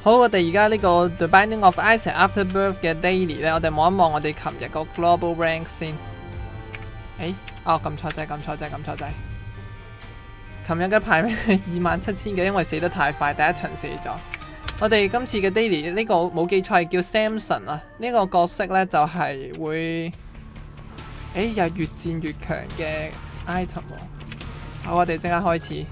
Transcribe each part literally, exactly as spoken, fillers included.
好，我哋而家呢個 The Binding of Isaac Afterbirth 嘅 Daily 咧，我哋望一望我哋琴日個 Global Rank 先。誒，哦，撳錯掣，撳錯掣，撳錯掣。琴日嘅排名係二萬七千幾，因為死得太快，第一層死咗。我哋今次嘅 Daily 呢個冇記錯係叫 Samson 啊，呢、這個角色咧就係、是、會，誒有越戰越強嘅 item 喎。好，我哋即刻開始。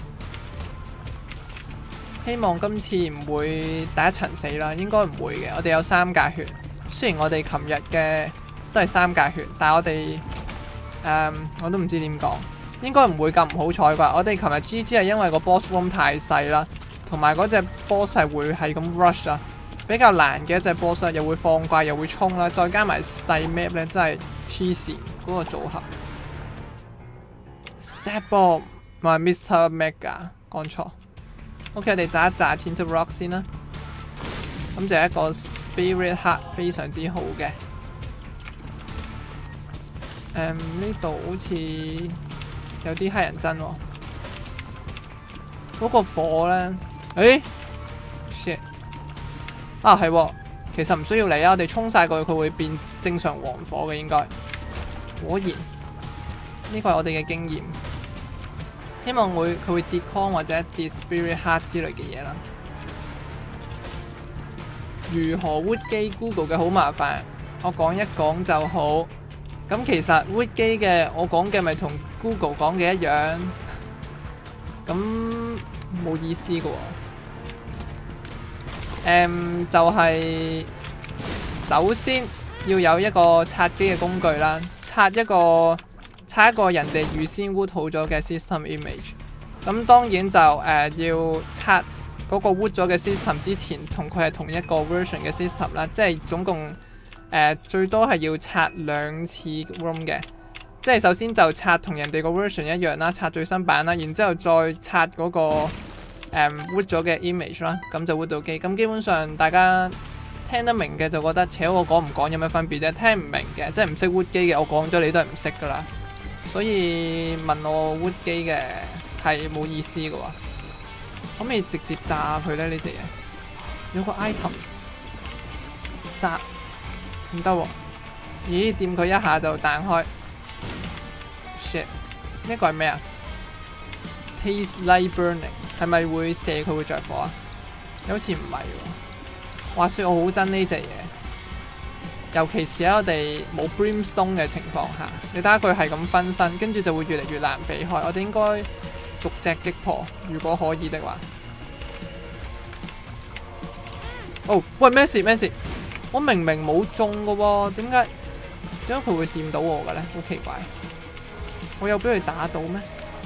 希望今次唔會第一層死啦，應該唔會嘅。我哋有三格血，雖然我哋琴日嘅都係三格血，但係我哋誒、嗯、我都唔知點講，應該唔會咁唔好彩啩。我哋琴日 G G 係因為個 boss room 太細啦，同埋嗰隻 boss 係會係咁 rush 啊，比較難嘅一隻 boss 又會放怪又會衝啦，再加埋細 map 咧真係黐線嗰個組合。Sabo 唔係 Mister Mega 講錯。OK， 我哋炸一炸 Tinted Rock 先啦。咁就係一個 Spirit Heart 非常之好嘅。誒呢度好似有啲乞人憎喎。嗰、那個火咧，誒 shit 啊係喎，其實唔需要嚟啊，我哋衝晒過去佢會變正常黃火嘅應該。果然呢個係我哋嘅經驗。希望會佢會跌 con 或者跌 Spirit Heart 之類嘅嘢啦。如何 wood 機 Google 嘅好麻煩，我講一講就好。咁其實 wood 機嘅我講嘅咪同 Google 講嘅一樣，咁冇意思嘅喎。誒就係首先要有一個刷機嘅工具啦，刷一個。刷一個人哋預先 wood 好咗嘅 system image， 咁當然就誒、呃、要刷嗰個 wood 咗嘅 system 之前，同佢係同一個 version 嘅 system 啦，即係總共誒、呃、最多係要刷兩次 room 嘅，即係首先就刷同人哋個 version 一樣啦，刷最新版啦，然之後再刷嗰、那個誒 wood 咗嘅 image 啦，咁就 wood 到機。咁基本上大家聽得明嘅就覺得，扯我講唔講有咩分別啫？聽唔明嘅，即係唔識 wood 機嘅，我講咗你都係唔識噶啦。所以問我 wood 機嘅係冇意思嘅喎，可唔可以直接炸佢咧？呢隻嘢有個 item 炸唔得喎，咦？掂佢一下就彈開 ，shit！ 呢個係咩啊 ？Taste like burning 係咪會射佢會着火啊？好似唔係喎。話說我好憎呢隻嘢。尤其是喺我哋冇 Brimstone 嘅情況下，你睇下佢係咁分身，跟住就會越嚟越難避開。我哋應該逐隻擊破，如果可以的話。哦，喂，咩事咩事？我明明冇中嘅喎，點解點解佢會掂到我嘅咧？好奇怪！我有俾佢打到咩？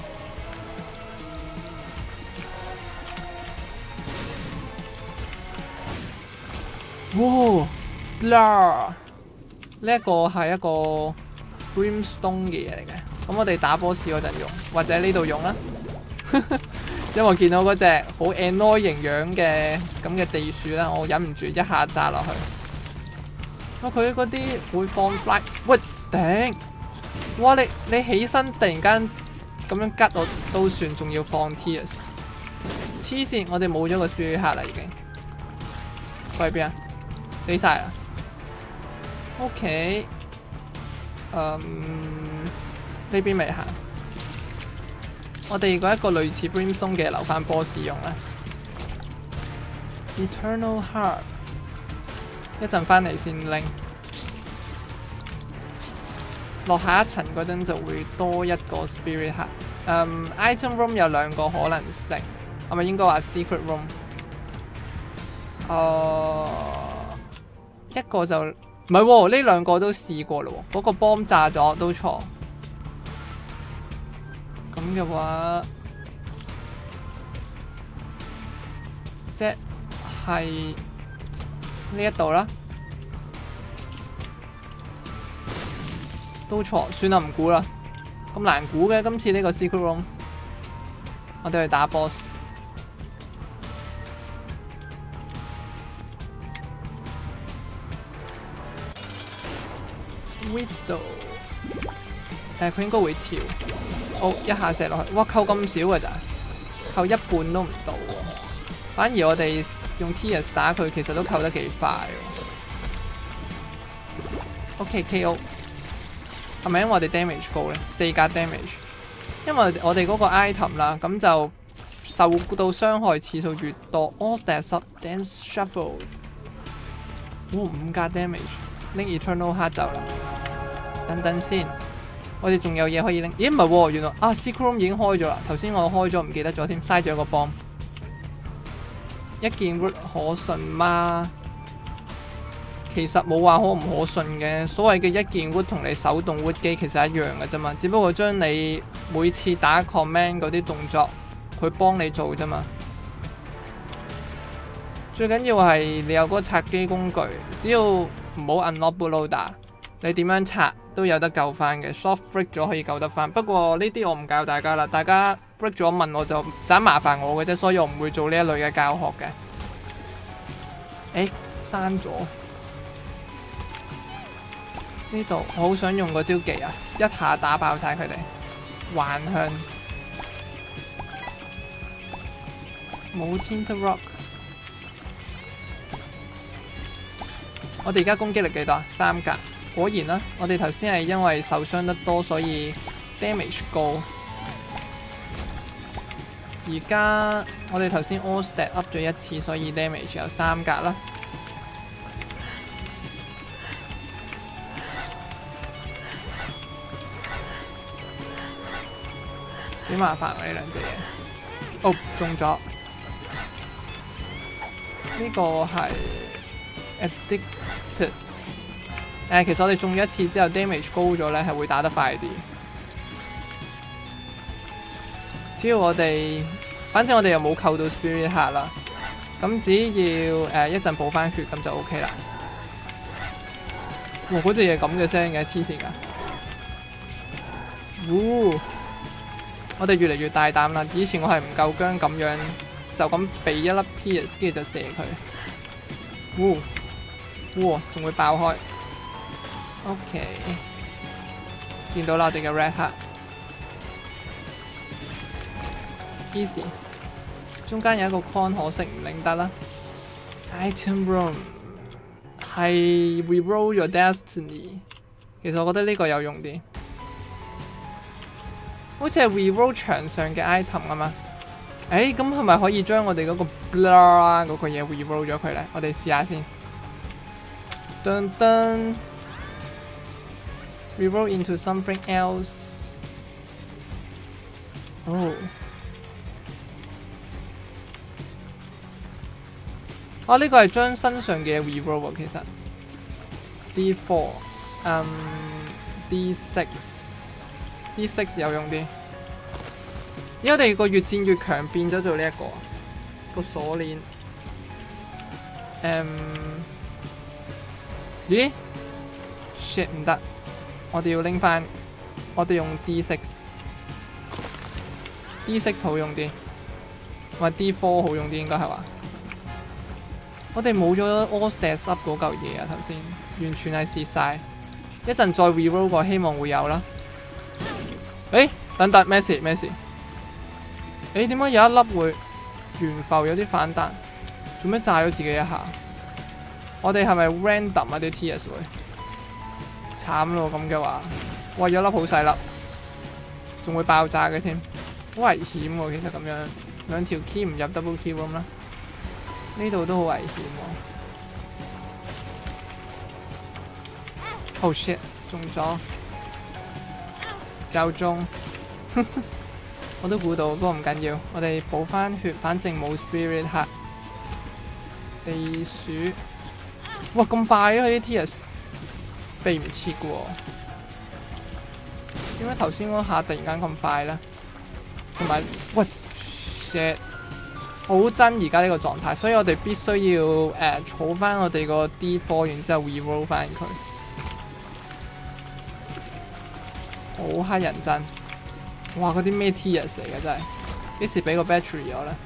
哇！Blur 呢一個係一個 Brimstone 嘅嘢嚟嘅，咁我哋打 boss 嗰陣用，或者呢度用啦。因為我見到嗰隻好 annoying 樣嘅咁嘅地鼠啦，我忍唔住一下炸落去。哇！佢嗰啲會放 fly， 喂頂！哇！你你起身突然間咁樣吉我都算，仲要放 tears， 黐線！我哋冇咗個 Spirit Heart啦已經。佢喺邊啊？死晒啦！ OK， 嗯，呢邊未行。我哋嗰一個類似 Brimstone 嘅留翻 boss 用啦。Eternal Heart， 一陣翻嚟先拎。落下一層嗰陣就會多一個 Spirit Heart。嗯 ，Item Room 有兩個可能性，係咪應該話 Secret Room？ 誒、uh, 一個就。唔係喎，呢兩個都試過啦喎，嗰個 bomb 炸咗都錯。咁嘅話，即係呢一度啦，都錯，算啦，唔估啦。咁難估嘅，今次呢個 secret room， 我哋去打 boss。Widow， 誒佢應該會跳，好一下射落去，哇扣咁少㗎咋，扣一半都唔到喎。反而我哋用 T S 打佢，其實都扣得幾快喎。OK K O， 係咪因為我哋 damage 高咧？四格 damage， 因為我哋嗰個 item 啦，咁就受到傷害次數越多 ，all stats up dance shuffled， 哇五格 damage， 拎 eternal heart 走啦。等等先，我哋仲有嘢可以拎。咦唔係喎，原來啊 secret room 已經開咗啦。頭先我開咗唔記得咗添，嘥咗個 bomb。一件 root 可信嗎？其實冇話可唔可信嘅，所謂嘅一件 wood 同你手動 wood 機其實一樣嘅啫嘛，只不過將你每次打 command 嗰啲動作，佢幫你做啫嘛。最緊要係你有嗰個拆機工具，只要唔好 unlock bootloader， 你點樣拆都有得救翻嘅。soft break 咗可以救得翻，不過呢啲我唔教大家啦，大家 break 咗問我就盞麻煩我嘅啫，所以我唔會做呢一類嘅教學嘅。誒，刪咗。呢度我好想用個招技啊！一下打爆晒佢哋，幻向冇 Tinted Rock。我哋而家攻擊力幾多啊？三格。果然啦，我哋頭先係因為受傷得多，所以 damage 高。而家我哋頭先 all stat up 咗一次，所以 damage 有三格啦。幾麻煩啊！呢兩隻嘢，哦中咗。呢個係 addicted。誒，其實我哋中咗一次之後 ，damage 高咗咧，係會打得快啲。只要我哋，反正我哋又冇扣到 spirit heart 啦，咁只要誒、呃、一陣補翻血咁就 OK 啦。哇！嗰隻嘢咁嘅聲嘅，黐線㗎。嗚！我哋越嚟越大膽啦！以前我係唔夠薑咁樣，就咁俾一粒 T S 跟住就射佢。嗚！哇！仲會爆開。OK， 見到啦，我哋嘅 red heart。Easy。中間有一個 con， 可惜唔拎得啦。Item room 係 reroll your destiny。其實我覺得呢個有用啲。好似係 reroll 牆上嘅 item 啊嘛，誒咁係咪可以將我哋嗰個 blur 嗰個嘢 reroll 咗佢咧？我哋試下先。噔噔 ，reroll into something else。哦，啊呢個係將身上嘅 reroll 喎，其實。D four， 嗯 ，D six。D six 有用啲，而家我哋個越戰越強變咗做呢、這、一個個鎖鏈。誒、um, 咦 ？shit 唔得，我哋要拎翻，我哋用 D six。D six 好用啲，或 D four 好用啲應該係話。我哋冇咗 all stats up 嗰嚿嘢啊！頭先完全係蝕晒，一陣再 reroll 過，希望會有啦。誒，等等咩事咩事？誒，點解有一粒會懸浮有啲反彈？做咩炸咗自己一下？我哋係咪 random 啊啲 T S 會？慘咯咁嘅話，哇有粒好細粒，仲會爆炸嘅添，好危險喎！其實咁樣兩條 key 唔入 double key room 啦，呢度都好危險喎。Oh shit， 中咗。夠鐘，我都估到，不過唔緊要，我哋補翻血，反正冇 spirit heart。地鼠，哇咁快啊！佢啲 T S 避唔切嘅喎，點解頭先嗰下突然間咁快咧？同埋，喂 shit， 好憎而家呢個狀態，所以我哋必須要誒儲翻我哋個 D four， 然之後 reroll 翻佢。好乞人憎！哇，嗰啲咩 T S 嚟嘅真係，幾時俾個 battery 我咧？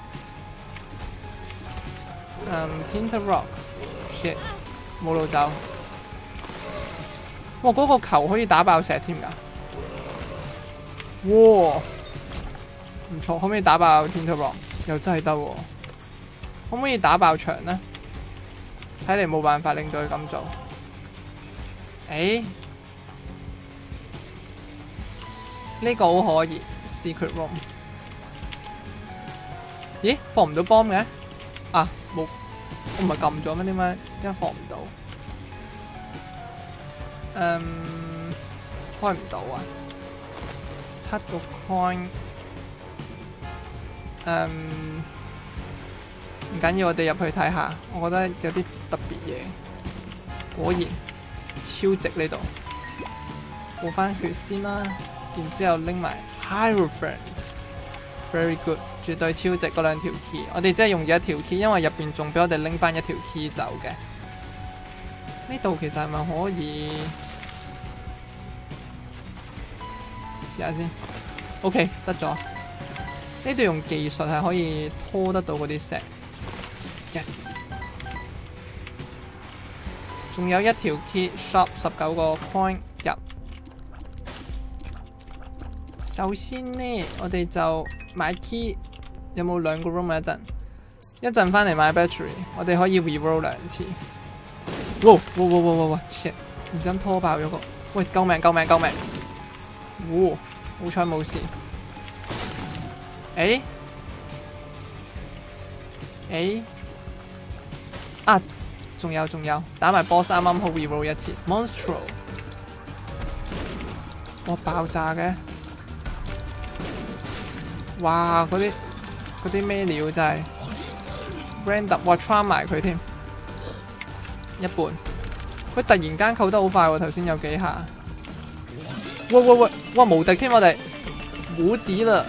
嗯 ，Tinted Rock，shit， 冇路走。哇，嗰、那個球可以打爆石添㗎！哇，唔錯，可唔可以打爆 Tinted Rock？又真係得喎！ 可唔可以打爆牆呢？睇嚟冇辦法令到佢咁做。誒，呢個好可疑 ，secret room。咦，放唔到 bomb 嘅？啊，冇，我唔係撳咗咩？點解點解放唔到？嗯，開唔到啊！七個 coin。嗯，唔緊要，我哋入去睇下。我覺得有啲特別嘢。果然超值呢度。補翻血先啦，然之後拎埋 Hierophant。Very good， 絕對超值嗰兩條 key。我哋真係用咗一條 key， 因為入邊仲俾我哋拎翻一條 key 走嘅。呢度其實係咪可以試下先 ？OK， 得咗。呢度用技術係可以拖得到嗰啲石 ，yes。仲有一條 key shop 十九個 coin 入。首先呢，我哋就買 key， 有冇兩個 room 啊？一陣，一陣翻嚟買 battery， 我哋可以 reroll 兩次。哇哇哇哇哇哇 shit！ 唔想拖爆咗個，喂，救命救命救命！哇，好彩冇事。誒誒啊！仲有仲有，打埋 boss 啱啱好 reroll 一次 monstro。哇！爆炸嘅！哇！嗰啲嗰啲咩料真係 random， 哇 try 埋佢添，一半。佢突然間扣得好快喎，頭先有幾下。喂喂喂！哇無敵添我哋，無敵啦！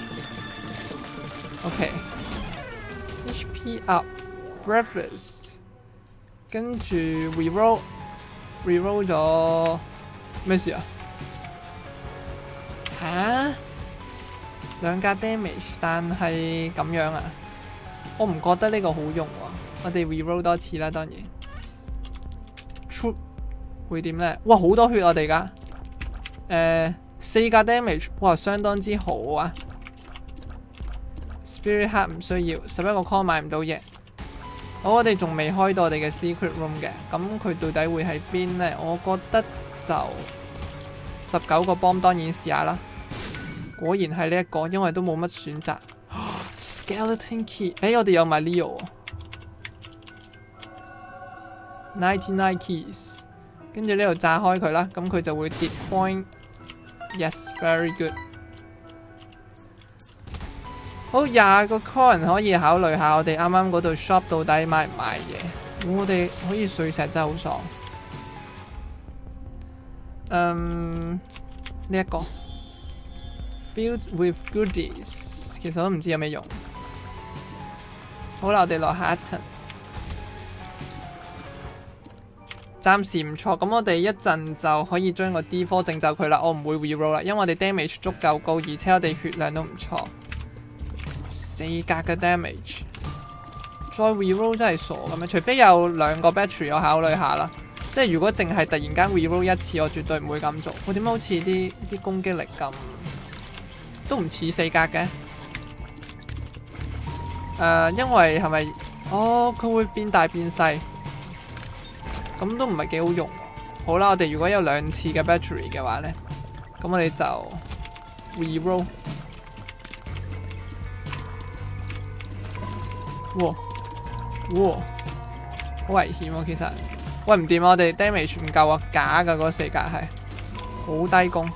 OK，H P up，breakfast， 跟住 reroll，reroll 咗咩事啊？吓？兩格 damage， 但係咁樣啊？我唔覺得呢個好用喎。我哋 reroll 多次啦，當然。出會點呢？哇，好多血我哋而家。誒，四格 damage， 哇，相當之好啊！ Spirit Heart 唔需要，十一個 coin 買唔到嘢。好，我哋仲未開到我哋嘅 secret room 嘅，咁佢到底會喺邊呢？我覺得就十九個 bomb 當然試下啦。果然係呢一個，因為都冇乜選擇。Skeleton key， 誒、欸，我哋有埋 Leo。ninety-nine keys， 跟住呢度炸開佢啦，咁佢就會跌 point。Yes，very good。好，廿個 coin 可以考慮下，我哋啱啱嗰度 shop 到底買唔買嘢？我哋可以碎石真係好爽。嗯，呢、這、一個 filled with goodies， 其實都唔知有咩用。好啦，我哋落下一層，暫時唔錯。咁我哋一陣就可以將個 D 科整走佢啦。我唔會 reroll 啦，因為我哋 damage 足夠高，而且我哋血量都唔錯。四格嘅 damage， 再 reroll 真係傻咁樣，除非有兩個 battery 我考慮下啦。即係如果淨係突然間 reroll 一次，我絕對唔會咁做。我點解好似啲啲攻擊力咁都唔似四格嘅？誒、呃，因為係咪？哦，佢會變大變細，咁都唔係幾好用。好啦，我哋如果有兩次嘅 battery 嘅話咧，咁我哋就 reroll。哇哇，好危險喎！其實，喂唔掂啊！我哋 damage 唔夠啊，假㗎嗰四格係好低攻，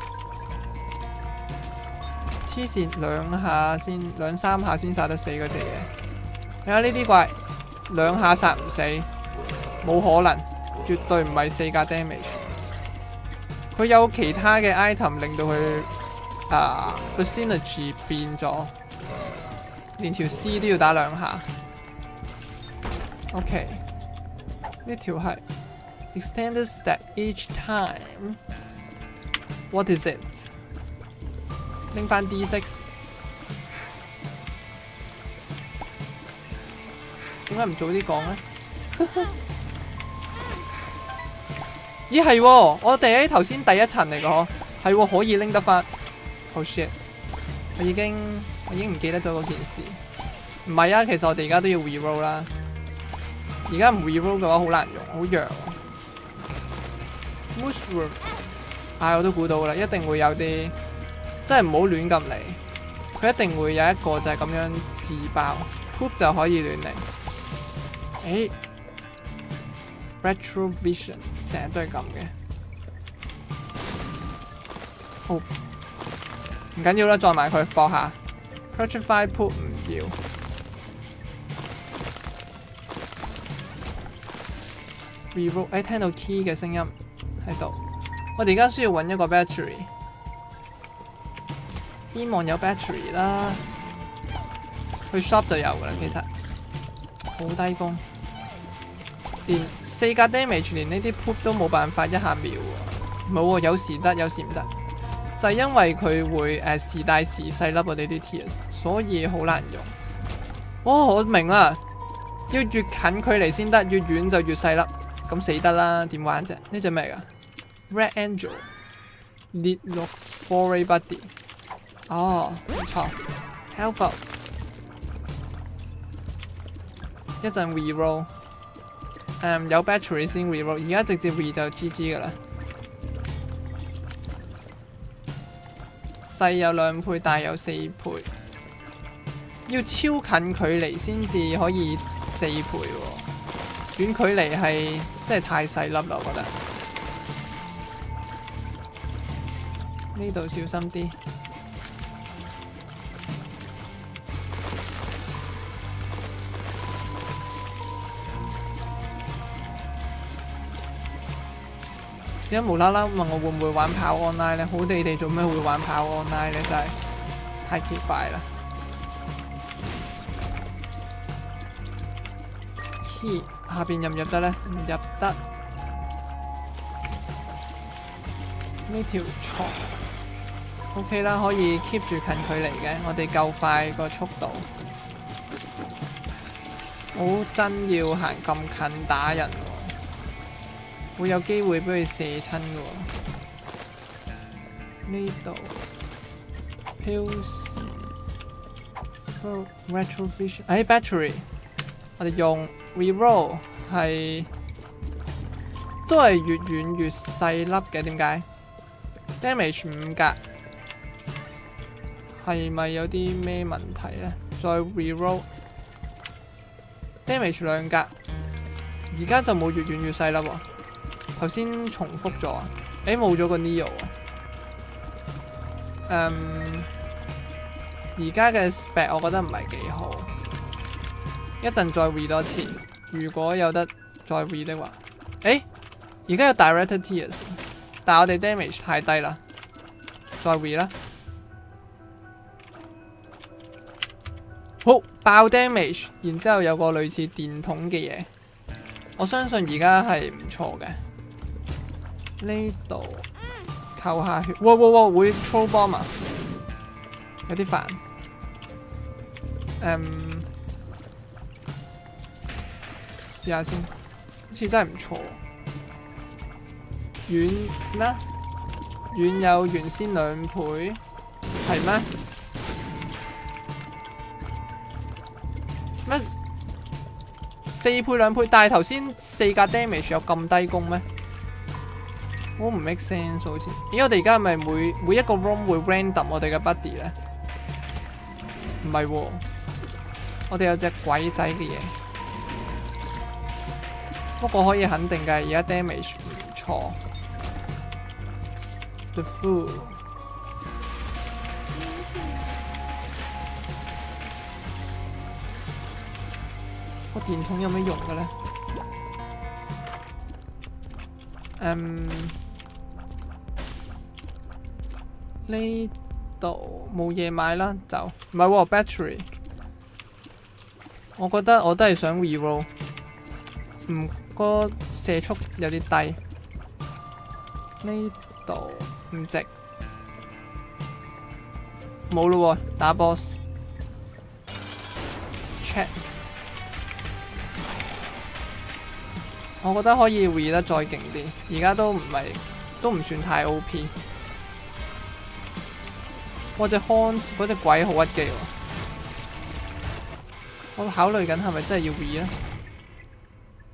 黐線兩下先，兩三下先殺得死嗰隻嘢。睇下呢啲怪，兩下殺唔死，冇可能，絕對唔係四格 damage。佢有其他嘅 item 令到佢啊個 synergy 變咗，連條 C 都要打兩下。OK， 呢條係 extended stack each time。What is it？ 拎翻 D 六， 點解唔早啲講呢？咦係喎，我哋喺頭先第一層嚟嘅嗬，係喎可以拎得翻。Oh shit！ 我已經我已經唔記得咗嗰件事。唔係啊，其實我哋而家都要 reroll 啦。 而家唔 reroll 嘅話好難用，好弱。Mushroom， 唉，我都估到啦，一定會有啲，真係唔好亂咁嚟。佢一定會有一個就係咁樣自爆 ，poop 就可以亂嚟。誒 ，retrovision 成日都係咁嘅。好，唔緊要啦，撞埋佢搏下。Petrified poop 唔要。reroll， 誒，聽到 key 嘅聲音喺度。我哋而家需要揾一個 battery。希望有 battery 啦，去 shop 就有噶啦。其實好低攻，連四格 damage 連呢啲 poop 都冇辦法一下秒喎。冇喎，有時得，有時唔得，就係、是、因為佢會誒、呃、時大時細粒我哋啲 tears， 所以好難用。哦，我明啦，要越近距離先得，越遠就越細粒，咁死得啦，點玩啫？呢隻咩㗎 ？Red Angel Lead Look Foray Buddy。哦，唔錯 ，helpful。一陣 reroll， 誒有 battery 先 reroll， 而家直接 re 就 G G 噶啦。細有兩倍，大有四倍，要超近距離先至可以四倍喎。遠距離係真係太細粒啦，我覺得。呢度小心啲。點解無啦啦問我會唔會玩跑 online 咧？好地地做咩會玩跑 online 咧？真係太奇怪啦！ key 下邊入唔入得咧？唔入得。呢條蟲 OK 啦，可以 keep 住近距離嘅，我哋夠快個速度。好真要行咁近打人喎！會有機會俾佢射親嘅喎。呢度 pills retrovision， 哎 battery， 我哋用 reroll 係都係越遠越細粒嘅，點解 ？damage 五格係咪有啲咩問題咧？再 reroll damage 兩格，而家就冇越遠越細粒喎。頭先重複咗啊！誒冇咗個 Neo 啊！誒，而家嘅 spec 我覺得唔係幾好，一陣再 read 多次。如果有得再 read 的話，誒而家有 Directed Tears， 但係我哋 damage 太低啦，再 read 啦。好，爆 damage， 然之後有個類似電筒嘅嘢，我相信而家係唔錯嘅。呢度扣下血，哇哇哇！會 throw bomb 啊，有啲煩。誒，試下先，好似真係唔錯。遠咩？遠有原先兩倍，係咩？咩？四倍兩倍，但係頭先四格 damage 有咁低攻咩？好唔 make sense 好似。咦，我哋而家係咪每每一個 room 會 random 我哋嘅 buddy 咧？唔係喎，我哋有隻鬼仔嘅嘢。不過可以肯定嘅，而家 damage 唔錯。The Fool。個電筒有咩用嘅咧？嗯。呢度冇嘢買啦，就唔係喎 battery。我覺得我都係想 reroll， 唔個射速有啲低。呢度唔值，冇咯喎，打 boss。check， 我覺得可以 re 得再勁啲，而家都唔係都唔算太 O P。我隻 Hans 嗰隻鬼好屈機喎，我考慮緊係咪真係要 re 啊？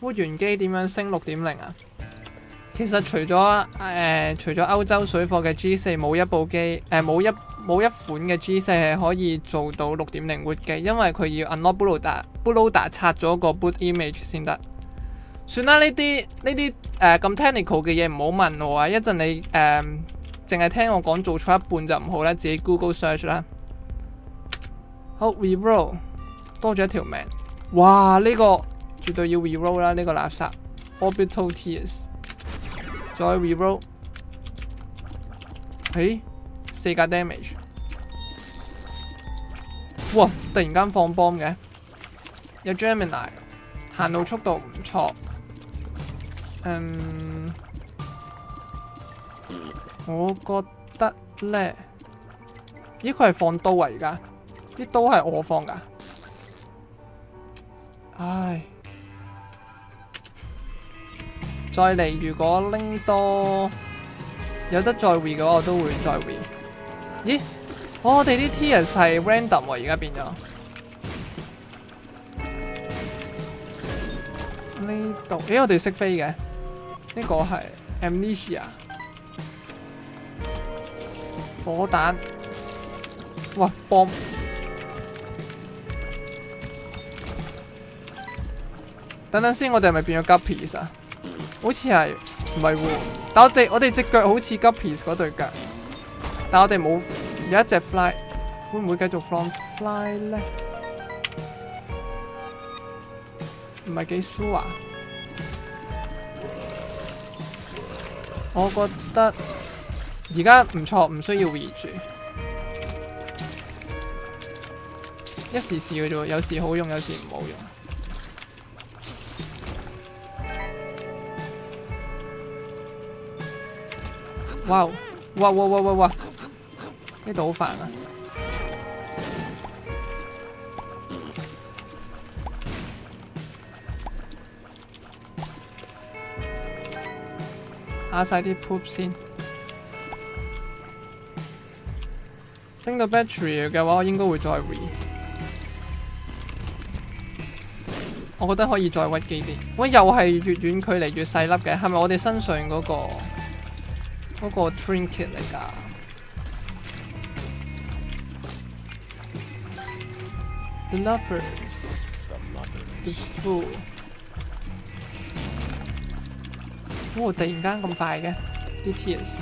會員機點樣升六點零啊？其實除咗誒、呃、除咗歐洲水貨嘅 G 四，冇一部機誒冇一冇一款嘅 G 四係可以做到六點零活機，因為佢要 unlock bootloader，bootloader 拆咗個 boot image 先得。算啦，呢啲呢啲誒咁 technical 嘅嘢唔好問我啊！一陣你誒淨係聽我講做錯一半就唔好啦，自己 Google search 啦。好 reroll 多咗一條命，哇！呢、這個絕對要 reroll 啦，呢、這個垃圾 orbital tears。再 reroll， 誒四格 damage， 哇！突然間放 bomb 嘅，有 Gemini， 行路速度唔錯，嗯，我覺得咧，咦佢係放刀啊而家，啲刀係我放㗎，唉。再嚟，如果拎多有得再 re 嘅話，我都會再 re。咦？哦、我哋啲 tiers 係 random 喎，而家變咗。呢度，咦？我哋識飛嘅，呢、呢個係 Amnesia 火彈。哇！bomb。等等先，我哋係咪變咗 Guppies 啊？好似係唔係喎？但我哋我哋隻腳好似 Guppies 嗰對腳，但我哋冇有一隻 fly， 會唔會繼續放 fly 咧？唔係幾 sure 啊！我覺得而家唔錯，唔需要 re 住，一時時嘅啫，有時好用，有時唔好用。哇！哇哇哇哇哇！呢度好煩啊！下晒啲 poop 先。拎到 battery 嘅話，我應該會再 re。我覺得可以再屈機啲。喂，又係越遠距離越細粒嘅，係咪我哋身上嗰個？嗰個 trinket 嚟㗎 ，The lovers, the fool。哇！突然間咁快嘅啲 tears。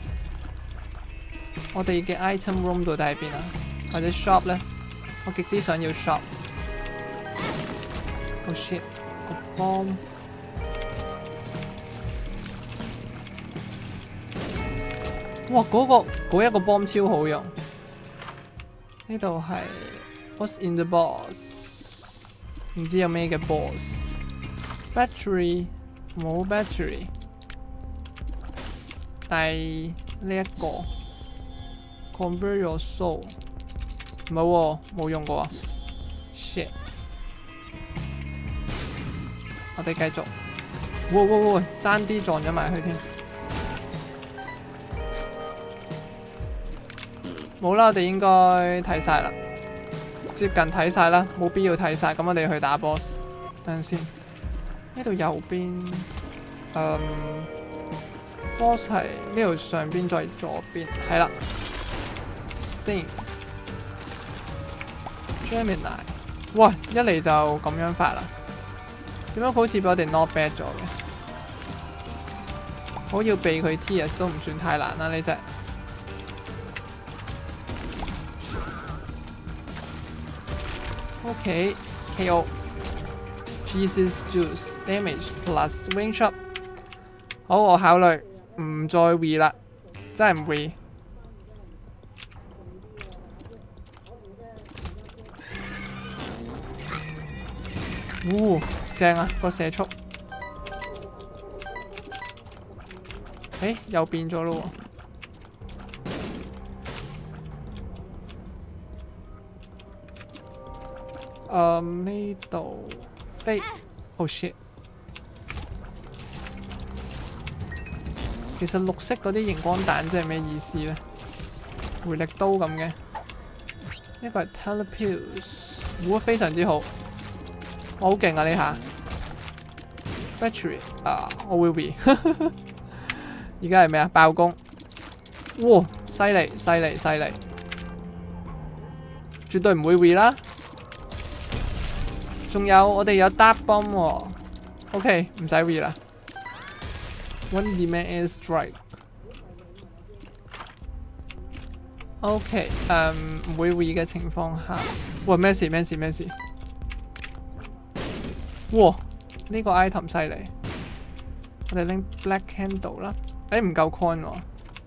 我哋嘅 item room 到底喺邊啊？或者 shop 咧？我極之想要 shop。Oh shit！ 個 bomb。哇！嗰、那個嗰一個 bomb 超好用。呢度係 What's in the box？ 唔知有咩嘅 box。Battery 冇 battery。第呢一個 Convert your soul 唔係喎，冇用過啊。Shit！ 我哋繼續。哇哇哇！爭啲撞咗埋去添。冇啦，我哋應該睇晒啦，接近睇晒啦，冇必要睇晒。咁我哋去打 boss。等陣先，呢度右邊，嗯 ，boss 係呢度上邊再左邊，係啦。Sting、Gemini， 哇！一嚟就咁樣發啦。點解佢好似俾我哋 not bad 咗嘅？好要避佢 T S 都唔算太難啦，呢隻。OK K O。Jesus Juice Damage Plus Range Up。好，我考慮唔再 re 啦，真係唔 re。嗚，正啊個射速。誒，又變咗咯喎。嗯，呢度飛 ，oh shit！ 其實綠色嗰啲熒光彈即係咩意思咧？回力刀咁嘅，呢個係 Telepulse， 哇，非常之好，我好勁啊呢下！ battery 啊，我會 re。而家係咩啊？爆攻！哇，犀利犀利犀利！絕對唔會 re 啦。仲有我哋有 dark bomb 喎。OK， 唔使 re 啦。One demand air strike。OK， 誒唔會 re 嘅情況下，哇咩事咩事咩事？哇！呢個 item 犀利，我哋拎 black candle 啦。誒唔夠 coin 喎。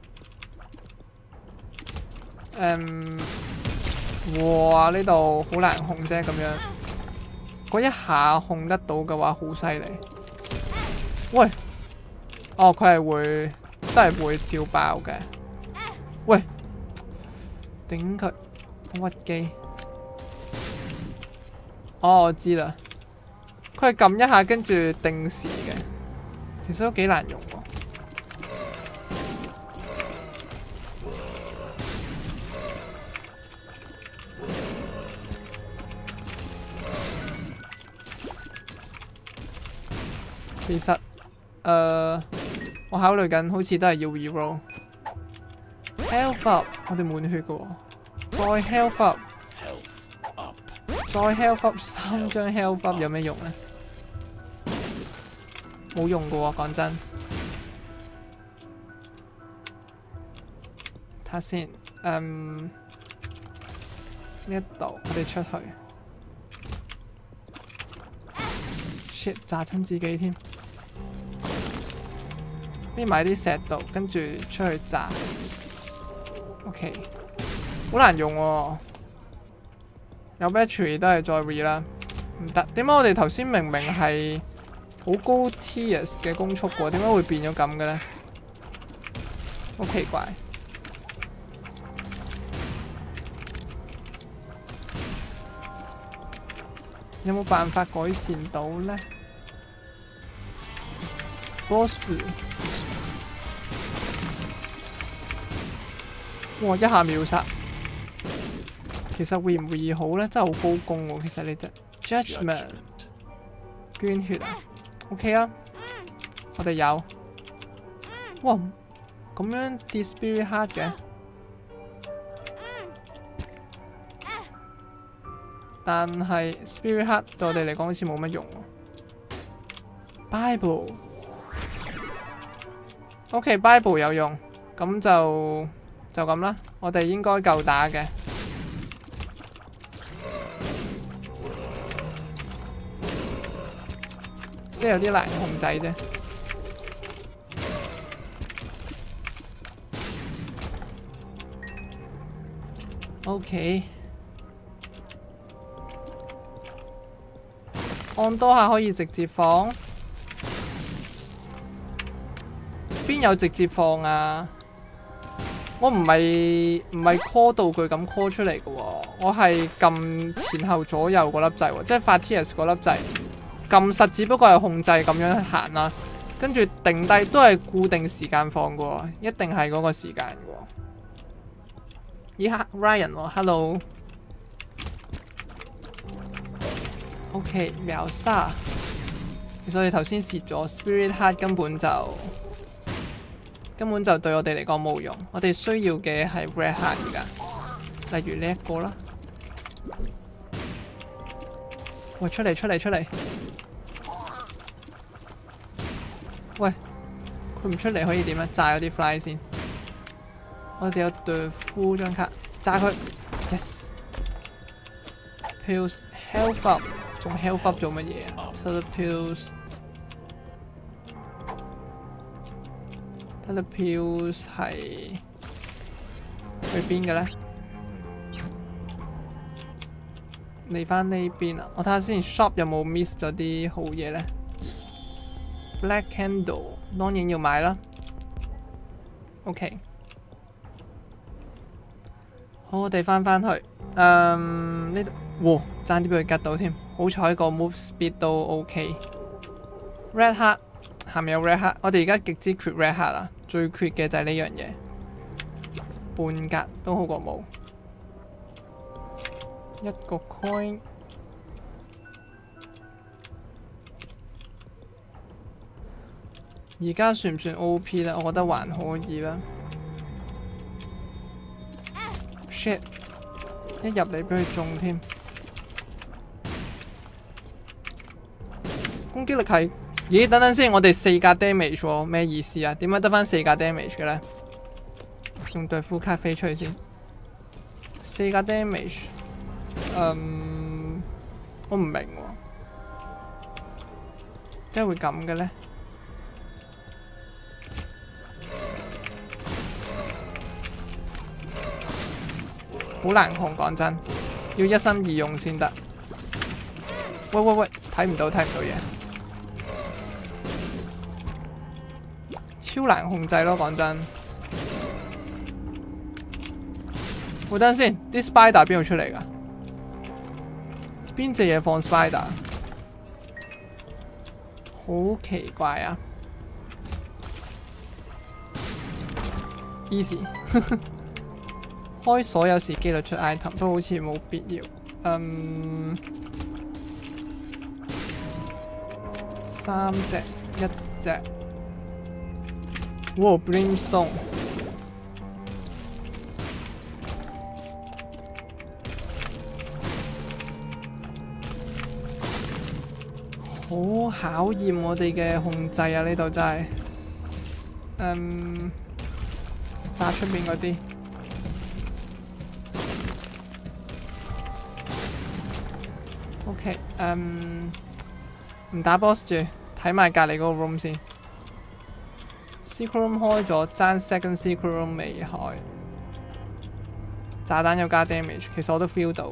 誒，哇！呢度好難控啫，咁樣。嗰一下控得到嘅話，好犀利。喂！哦，佢係會都係會照爆嘅。喂！頂佢！屈機。哦，我知啦。佢係撳一下跟住定時嘅，其實都幾難用喎。其實，誒、呃，我考慮緊，好似都係要 reroll。health up， 我哋滿血嘅喎，再 health up， 再 health up 三張 health up 有咩用呢？冇用嘅喎，講真。睇下先，嗯，呢一度我哋出去。shit， 炸親自己添。匿埋啲石度，跟住出去炸。OK， 好難用喎、哦。有 battery 都係再 re 啦，唔得。點解我哋頭先明明係好高 tiers 嘅攻速喎，點解會變咗咁嘅咧？好奇怪。有冇辦法改善到咧 ？Boss， 哇！一下秒殺。其實會唔會好咧？真係好高攻喎！其實呢隻 Judgment 捐血啊 ，OK 啊，我哋有。哇！咁樣跌 Spirit Heart 嘅，但係 Spirit Heart 對我哋嚟講好似冇乜用喎。Bible，OK，Bible 有用，咁就就咁啦。我哋應該夠打嘅。即係有啲難控制啫。OK， 按多下可以直接放，邊有直接放啊？我唔係唔係 call 道具咁 call 出嚟嘅喎，我係撳前後左右嗰粒掣喎，即係發 T S 嗰粒掣。撳實只不過係控制咁樣行啦，跟住定低都係固定時間放嘅喎，一定係嗰個時間嘅喎。咦 Ryan 喎 ，Hello。OK， 秒殺。其實我哋頭先蝕咗 Spirit Heart 根本就根本就對我哋嚟講冇用，我哋需要嘅係 Red Heart 而家，例如呢一個啦。喂，出嚟出嚟出嚟！喂，佢唔出嚟可以點啊？炸咗啲 fly 先。我哋有對 full 張卡，炸佢 ！Yes。Pills health up， 仲 health up 做乜嘢啊 ？Total pills。Total pills 係去邊嘅咧？嚟返呢邊啊！我睇下先 ，shop 有冇 miss 咗啲好嘢咧 ？Black candle 當然要買啦。OK， 好，我哋返返去。嗯，呢度，哇，爭啲俾佢吉到添。好彩個 move speed 都 OK。Red Heart 下面有 Red Heart， 我哋而家極之缺 Red Heart 啊！最缺嘅就係呢樣嘢，半格都好過冇。一個 coin， 而家算唔算 O P 咧？我覺得還可以啦。shit！ 一入嚟俾佢中添。攻擊力係，咦？等等先，我哋四格 damage 喎，咩意思啊？點解得翻四格 damage 嘅咧？用對副卡飛出去先。四格 damage， 嗯，我唔明喎，點解會咁嘅咧？好難控，講真，要一心二用先得。喂喂喂，睇唔到睇唔到嘢，超難控制咯，講真。喂，等陣先，啲 spider 邊度出嚟㗎？邊隻嘢放 spider？ 好奇怪啊 ！Easy 開所有時機率出 item 都好似冇必要。嗯，三隻一隻。哇 ！Brimstone。好考驗我哋嘅控制啊！呢度真係，嗯，炸出面嗰啲。OK， 嗯，唔打 boss 住，睇埋隔離嗰個 room 先。secret room 開咗，爭 second secret room 未開。炸彈有加 damage， 其實我都 feel 到。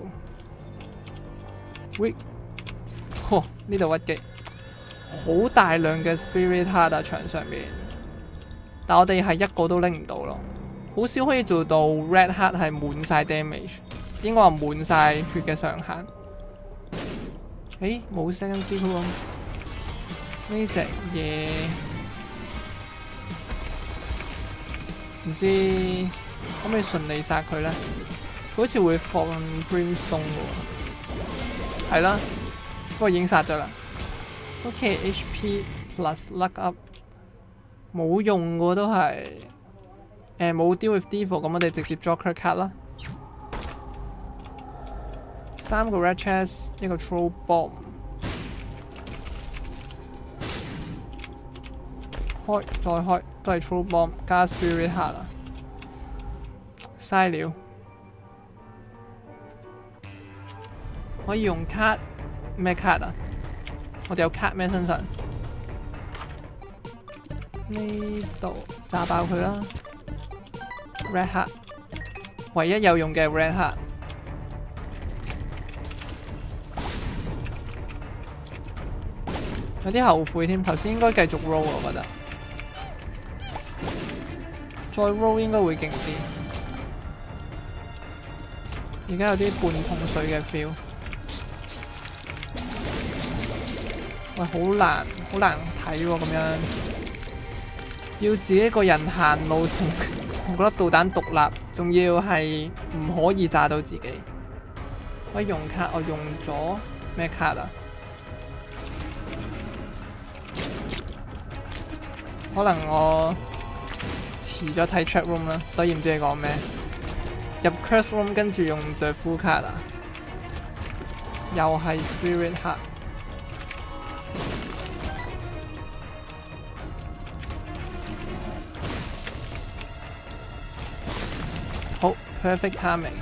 喂，呵，呢度屈機，好大量嘅 spirit heart 啊，牆上面，但我哋係一個都拎唔到咯，好少可以做到 red heart 係滿晒 damage， 應該話滿晒血嘅上限。誒，冇 second secret room， 呢隻嘢唔知可唔可以順利殺佢咧？佢好似會放 brimstone 喎，係啦。不過已經殺咗啦。OK，H P plus luck up 冇用嘅都係。誒冇 deal with devil， 咁我哋直接 draw card 啦。三個 red chest， 一個 throw bomb。開，再開，都係 throw bomb 加 spirit heart 啊！嘥料。可以用卡。咩卡啊？我哋有卡咩身上？呢度炸爆佢啦 ！Red heart， 唯一有用嘅 red heart。有啲後悔添，頭先應該繼續 roll 我覺得。再 roll 應該會勁啲。而家有啲半桶水嘅 feel。喂，好難，好難睇喎，咁樣要自己一個人行路同同嗰粒導彈獨立，仲要係唔可以炸到自己。可以用卡，我用咗咩卡啊？可能我遲咗睇 chat room 啦，所以唔知你講咩。入 curse room 跟住用對 full 卡啊，又係 spirit heart。好 perfect timing。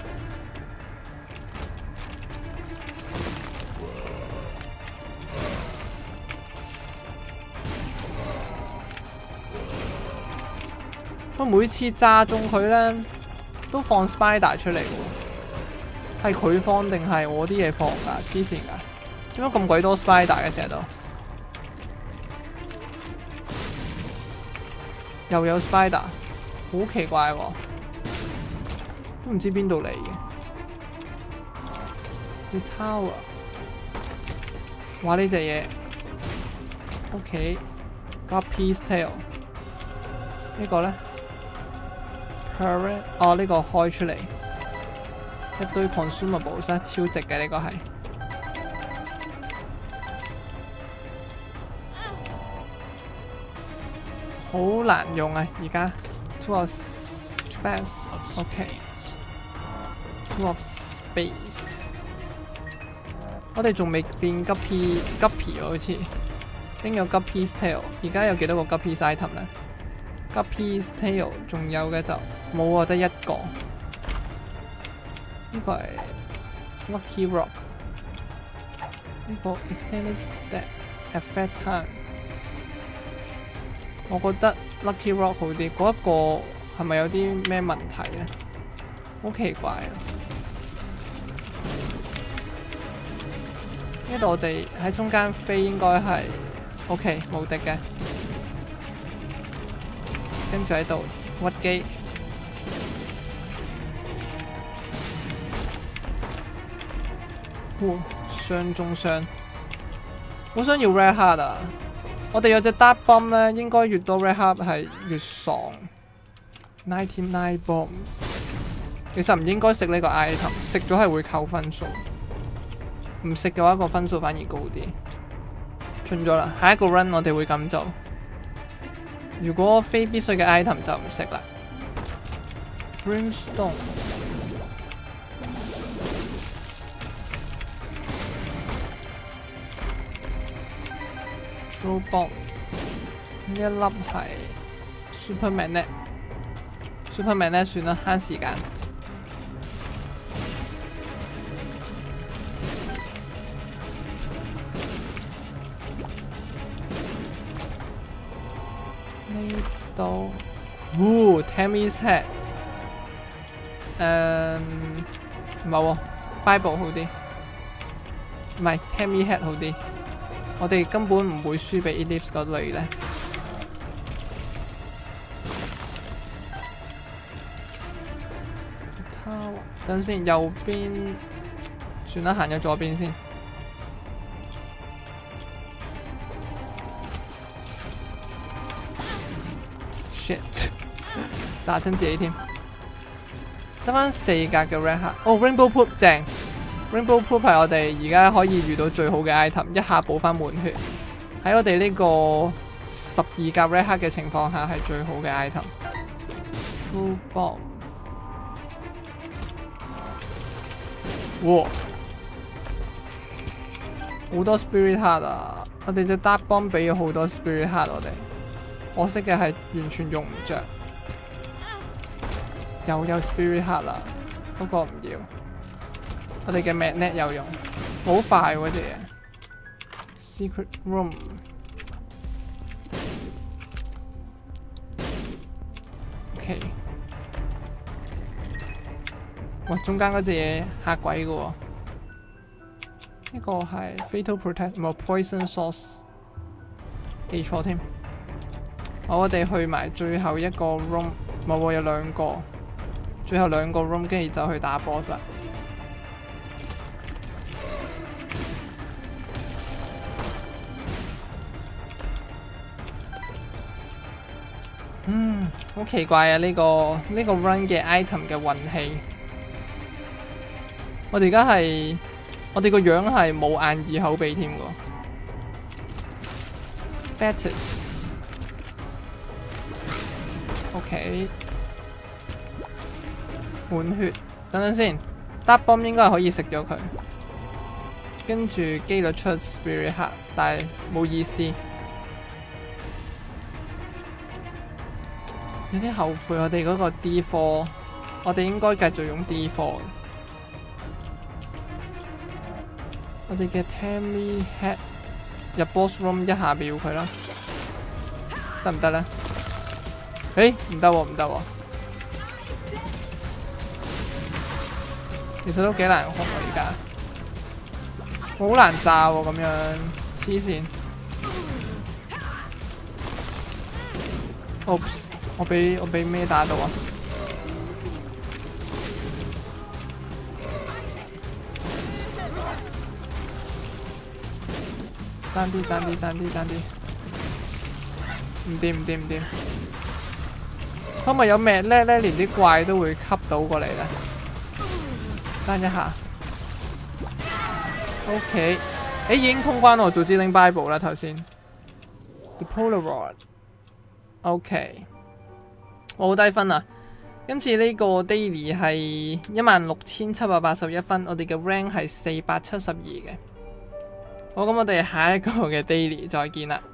我每次炸中佢咧，都放 spider 出嚟喎。係佢放定係我啲嘢放㗎？黐線㗎！點解咁鬼多 spider 嘅成日都？又有 spider， 好奇怪喎！都唔知邊度嚟嘅。要 tower， 哇呢隻嘢 ，OK， 加 piece tail， 呢個咧 ，parrot， 哦呢個開出嚟，一堆 consumables 超值嘅呢個係。 好難用啊！而家 two of space，OK，two of space。我哋仲未變 Guppy Guppy 好似拎咗 Guppy's tail， 而家有幾多個 Guppy's item 咧 ？Guppy's tail 仲有嘅就冇啊，得一個。呢個係 Lucky Rock， 呢個 Extended Step Effect Time。我覺得 Lucky Rock 好啲，嗰一個係咪有啲咩問題咧？好奇怪啊！呢度我哋喺中間飛應該係 OK 無敵嘅，跟住喺度屈機，哇！傷中傷，好想要 Red Heart 啊！我哋有隻 Dark Bomb 咧，應該越多 Red Heart 係越爽。ninety-nine bombs， 其實唔應該食呢個 item， 食咗係會扣分數。唔食嘅話，個分數反而高啲。進咗啦，下一個 run 我哋會咁做。如果非必須嘅 item 就唔食啦。Brimstone。Throw bomb 呢一粒係 Super Magnet，Super Magnet 算啦，慳時間。呢度，哦 ，Tammy's Head， 誒唔係喎 ，Bible 好啲，唔係 Tammy's Head 好啲。我哋根本唔會輸俾 Ellipse 嗰類咧。等先，右邊算啦，行咗左邊先。shit， 炸親自己添。得返四格嘅 Red Heart， 哦 Rainbow Poop 正。Rainbow Poop 係我哋而家可以遇到最好嘅 item， 一下補翻滿血。喺我哋呢個十二格 Red Heart 嘅情況下係最好嘅 item。True Bomb， 哇！好多 Spirit Heart 啊！我哋隻 Dark Bomb 俾咗好多 Spirit Heart 我哋，可惜嘅係完全用唔着。又有 Spirit Heart 啦，不過唔要。我哋嘅 Magnet 有用，好快喎隻嘢。Secret Room。OK。哇！中間嗰隻嘢嚇鬼嘅喎。呢個係 Fatal Protect， 唔係 Poison Source。記錯添。好，我哋去埋最後一個 room， 冇喎，有兩個。最後兩個 room， 跟住就去打 boss 啦。嗯，好奇怪啊！呢、這個呢、這個 run 嘅 item 嘅運氣，我哋而家係我哋個樣係冇眼耳口鼻添喎。Fetus，OK， 滿血，等等先 ，Dark Bomb 應該係可以食咗佢，跟住機率出 Spirit Heart， 但係冇意思。有啲後悔，我哋嗰個 D 四， 我哋應該繼續用 D 四。我哋嘅 Tammy's Head 入 Boss Room 一下秒佢啦，得唔得咧？誒，唔得喎，唔得喎。其實都幾難控啊，而家好難炸喎，咁樣黐線。Oops。我俾我俾咩打到啊？爭啲爭啲爭啲爭啲，唔掂唔掂唔掂。可唔可以有咩叻咧？連啲怪都會吸到過嚟咧？爭一下。OK， 誒已經通關我早知拎 Bible 啦頭先。The Polaroid。 OK， 我好低分啊！今次呢個 daily 係一萬六千七百八十一分，我哋嘅 rank 係四百七十二嘅。好，咁我哋下一個嘅 daily 再見啦。